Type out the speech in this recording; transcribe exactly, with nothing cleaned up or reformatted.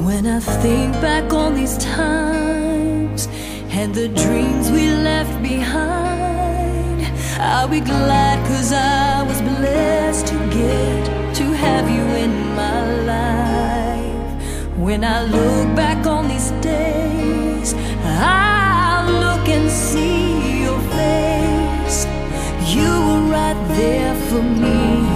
When I think back on these times and the dreams we left behind, I'll be glad, 'cause I was blessed to get to have you in my life. When I look back on these days, I'll look and see your face. You were right there for me.